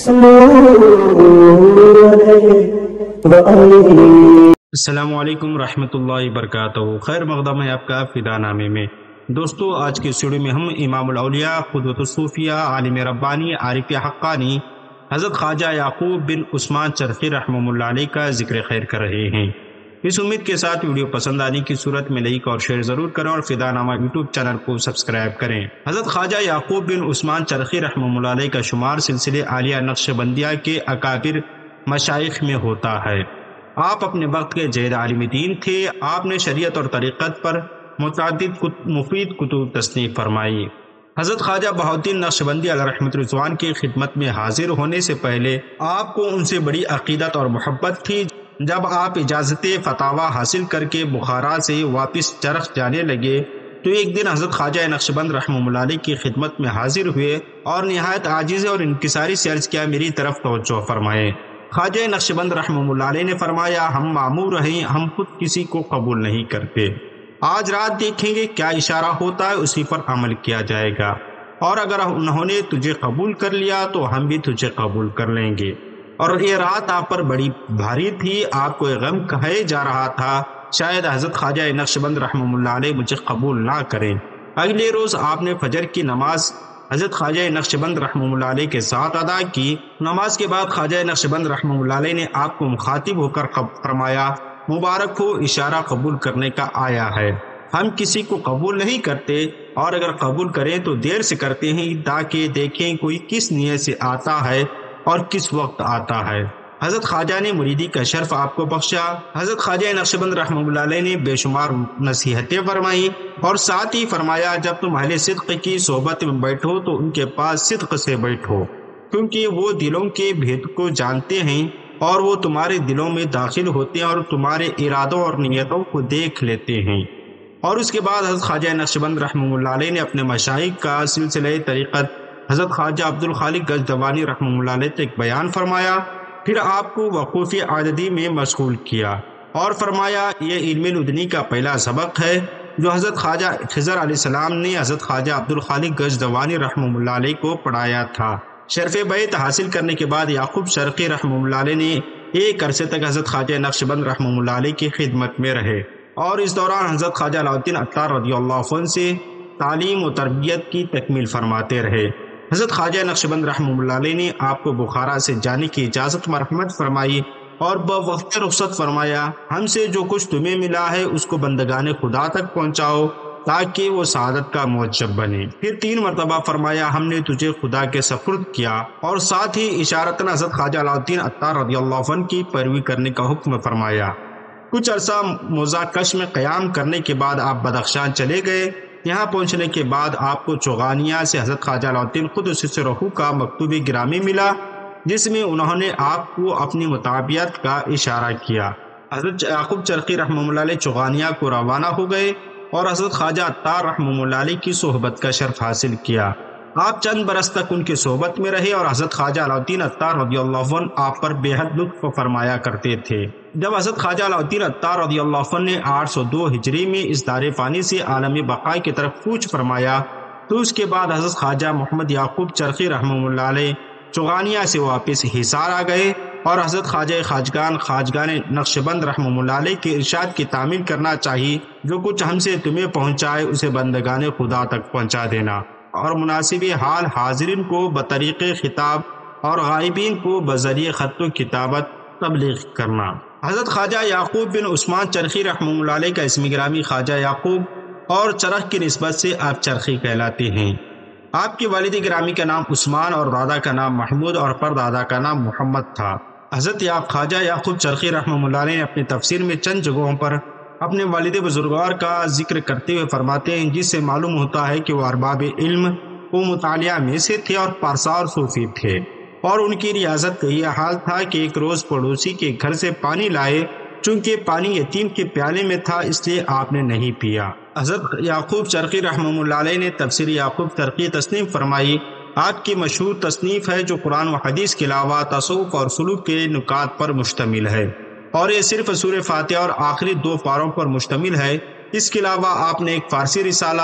السلام علیکم ورحمۃ اللہ وبرکاتہ۔ خیر مقدم ہے آپ کا فدا نامے میں۔ دوستو، آج کے اس ویڈیو میں ہم امام الاولیاء، قدوۃ الصوفیہ، عالم ربانی، عارف حقانی حضرت خواجہ یعقوب بن عثمان چرخی رحمہ اللہ علیہ کا ذکر خیر کر رہے ہیں۔ اس امید کے ساتھ ویڈیو پسند آنے کی صورت میں لائک اور شیئر ضرور کریں اور فدا نامہ یوٹیوب چینل کو سبسکرائب کریں۔ حضرت خواجہ یعقوب بن عثمان چرخی رحمہ اللہ علیہ کا شمار سلسلے عالیہ نقشبندیہ کے اکابر مشائخ میں ہوتا ہے۔ آپ اپنے وقت کے جید عالم دین تھے۔ آپ نے شریعت اور طریقت پر متعدد مفید کتب تصنیف فرمائی۔ حضرت خواجہ بہاؤالدین نقشبندی علیہ رحمۃ رضوان کی خدمت میں حاضر ہونے سے پہلے آپ کو ان سے بڑی عقیدت اور محبت تھی۔ جب آپ اجازت فتاوی حاصل کر کے بخارا سے واپس چرخ جانے لگے تو ایک دن حضرت خواجہ نقشبند رحمہ اللہ علیہ کی خدمت میں حاضر ہوئے اور نہایت عاجز اور انکساری سے عرض کیا، میری طرف توجہ فرمائیں۔ خواجہ نقشبند رحمہ اللہ علیہ نے فرمایا، ہم معمور ہیں، ہم خود کسی کو قبول نہیں کرتے۔ آج رات دیکھیں گے کیا اشارہ ہوتا ہے، اسی پر عمل کیا جائے گا، اور اگر انہوں نے تجھے قبول کر لیا تو ہم بھی تجھے قبول کر لیں گے۔ اور یہ رات آپ پر بڑی بھاری تھی، آپ کو غم کہے جا رہا تھا شاید حضرت خواجہ نقشبند رحمہ اللہ علیہ مجھے قبول نہ کریں۔ اگلے روز آپ نے فجر کی نماز حضرت خواجہ نقشبند رحمہ اللہ علیہ کے ساتھ ادا کی۔ نماز کے بعد خواجہ نقشبند رحمہ اللہ علیہ نے آپ کو مخاطب ہو کر فرمایا، مبارک ہو، اشارہ قبول کرنے کا آیا ہے۔ ہم کسی کو قبول نہیں کرتے، اور اگر قبول کریں تو دیر سے کرتے ہیں تاکہ دیکھیں کوئی کس نیت سے آتا ہے اور کس وقت آتا ہے۔ حضرت خواجہ نے مریدی کا شرف آپ کو بخشا۔ حضرت خواجہ نقشبند رحمہ اللہ علیہ نے بے شمار نصیحتیں فرمائیں اور ساتھ ہی فرمایا، جب تم اہل صدق کی صحبت میں بیٹھو تو ان کے پاس صدق سے بیٹھو، کیونکہ وہ دلوں کے بھید کو جانتے ہیں اور وہ تمہارے دلوں میں داخل ہوتے ہیں اور تمہارے ارادوں اور نیتوں کو دیکھ لیتے ہیں۔ اور اس کے بعد حضرت خواجہ نقشبند رحمہ اللہ علیہ نے اپنے مشائخ کا سلسلہ طریقت حضرت خواجہ عبدالخالق غزنوی رحمہ اللہ علیہ تک بیان فرمایا۔ پھر آپ کو وقوف عددی میں مشغول کیا اور فرمایا، یہ علم لدنی کا پہلا سبق ہے جو حضرت خواجہ خضر علیہ السلام نے حضرت خواجہ عبدالخالق غزنوی رحمہ اللہ علیہ کو پڑھایا تھا۔ شرف بیعت حاصل کرنے کے بعد یعقوب شرقی رحمہ اللہ علیہ نے ایک عرصے تک حضرت خواجہ نقشبند رحمہ اللہ علیہ کی خدمت میں رہے، اور اس دوران حضرت خواجہ علاؤالدین عطار رضی اللہ عنہ سے تعلیم و تربیت کی تکمیل فرماتے رہے۔ حضرت خواجہ نقشبند رحمہ اللہ علیہ نے آپ کو بخارا سے جانے کی اجازت مرحمت فرمائی اور بوقت رخصت فرمایا، ہم سے جو کچھ تمہیں ملا ہے اس کو بندگان خدا تک پہنچاؤ تاکہ وہ سعادت کا موجب بنے۔ پھر 3 مرتبہ فرمایا، ہم نے تجھے خدا کے سپرد کیا، اور ساتھ ہی اشارتاً حضرت خواجہ علاؤالدین عطار رضی اللہ عنہ کی پیروی کرنے کا حکم فرمایا۔ کچھ عرصہ موزاکش میں قیام کرنے کے بعد آپ بدخشان چلے گئے۔ یہاں پہنچنے کے بعد آپ کو چوغانیہ سے حضرت خواجہ علاؤالدین قدس سرہ کا مکتوب گرامی ملا، جس میں انہوں نے آپ کو اپنی متابعت کا اشارہ کیا۔ حضرت یعقوب چرخی رحمہ اللہ علیہ چوغانیہ کو روانہ ہو گئے اور حضرت خواجہ عطار رحمہ اللہ علیہ کی صحبت کا شرف حاصل کیا۔ آپ چند برس تک ان کی صحبت میں رہے اور حضرت خواجہ علاؤالدین عطار رضی اللہ عنہ آپ پر بے حد لطف فرمایا کرتے تھے۔ جب حضرت خواجہ علاؤالدین عطار رضی اللہ عنہ نے 802 ہجری میں اس دار فانی سے عالم بقاء کی طرف کوچ فرمایا تو اس کے بعد حضرت خواجہ محمد یعقوب چرخی رحمہ اللہ علیہ چوغانیہ سے واپس حصار آ گئے اور حضرت خواجہ خواجگان نقشبند رحمہ اللہ علیہ کے ارشاد کی تعمیل کرنا چاہیے، جو کچھ ہم سے تمہیں پہنچائے اسے بندگان خدا تک پہنچا دینا، اور مناسب حال حاضرین کو بطریق خطاب اور غائبین کو بذریعہ خط و کتابت تبلیغ کرنا۔ حضرت خواجہ یعقوب بن عثمان چرخی رحمہ اللہ علیہ کا اسم گرامی خواجہ یعقوب اور چرخ کی نسبت سے آپ چرخی کہلاتے ہیں۔ آپ کے والد گرامی کا نام عثمان اور دادا کا نام محمود اور پردادا کا نام محمد تھا۔ حضرت خواجہ یعقوب چرخی رحمہ اللہ علیہ نے اپنی تفسیر میں چند جگہوں پر اپنے والد بزرگوار کا ذکر کرتے ہوئے فرماتے ہیں، جس سے معلوم ہوتا ہے کہ وہ ارباب علم و مطالعہ میں سے تھے اور پارسا اور صوفی تھے، اور ان کی ریاضت کا یہ حال تھا کہ ایک روز پڑوسی کے گھر سے پانی لائے، چونکہ پانی یتیم کے پیالے میں تھا اس لیے آپ نے نہیں پیا۔ حضرت یعقوب چرخی رحمہ اللہ علیہ نے تفسیر یعقوب چرخی تصنیف فرمائی۔ آپ کی مشہور تصنیف ہے جو قرآن و حدیث کے علاوہ تصوف اور سلوک کے نکات پر مشتمل ہے، اور یہ صرف سورہ فاتحہ اور آخری 2 پاروں پر مشتمل ہے۔ اس کے علاوہ آپ نے ایک فارسی رسالہ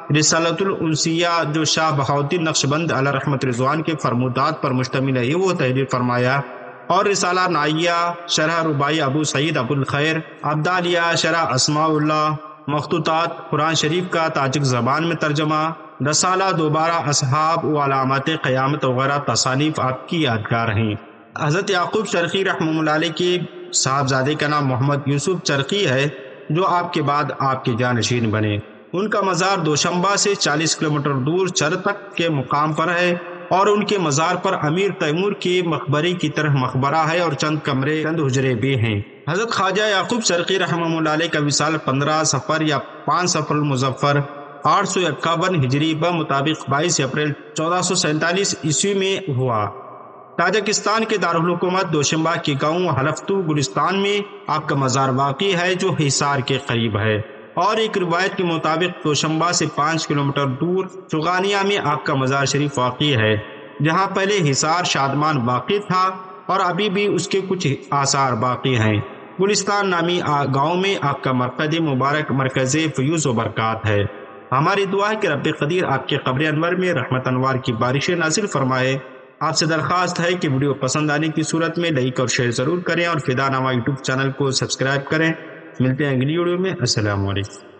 رسالۃ الانسیہ جو شاہ بہاؤالدین نقشبند علیہ رحمت رضوان کے فرمودات پر مشتمل ہے، یہ وہ تحریر فرمایا، اور رسالہ نائیہ شرح رباعی ابو سعید ابو الخیر، ابدالیہ شرح اسماء اللہ، مخطوطات قرآن شریف کا تاجک زبان میں ترجمہ، رسالہ دوبارہ اصحاب و علامات قیامت وغیرہ تصانیف آپ کی یادگار ہیں۔ حضرت یعقوب چرخی رحمہ اللہ علیہ کے صاحبزادے کا نام محمد یوسف چرخی ہے، جو آپ کے بعد آپ کے جانشین بنے۔ ان کا مزار دوشنبہ سے 40 کلومیٹر دور چرتک کے مقام پر ہے، اور ان کے مزار پر امیر تیمور کے مقبرے کی طرح مقبرہ ہے اور چند حجرے بھی ہیں۔ حضرت خواجہ یعقوب چرخی رحمہ اللہ علیہ کا وصال 15 صفر یا 5 صفر المظفر 851 ہجری بمطابق 22 اپریل 1447 عیسوی میں ہوا۔ تاجکستان کے دارالحکومت دوشنبہ کے گاؤں حلفتو گلستان میں آپ کا مزار واقع ہے، جو حصار کے قریب ہے، اور ایک روایت کے مطابق دوشنبہ سے 5 کلومیٹر دور چغانیہ میں آپ کا مزار شریف واقع ہے، جہاں پہلے حصار شادمان واقع تھا اور ابھی بھی اس کے کچھ آثار باقی ہیں۔ گلستان نامی گاؤں میں آپ کا مرقد مبارک مرکز فیوز و برکات ہے۔ ہماری دعا ہے کہ رب قدیر آپ کے قبر انور میں رحمت انوار کی بارشیں نازل فرمائے۔ آپ سے درخواست ہے کہ ویڈیو پسند آنے کی صورت میں لائک اور شیئر ضرور کریں، اور فدا نامہ یوٹیوب چینل کو سبسکرائب کریں۔ ملتے ہیں اگلی ویڈیو میں۔ السلام علیکم۔